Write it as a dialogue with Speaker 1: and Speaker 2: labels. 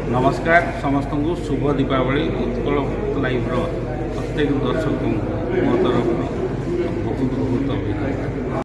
Speaker 1: नमस्कार समस्त शुभ दीपावली उत्कल लाइव प्रत्येक दर्शक मो तरफ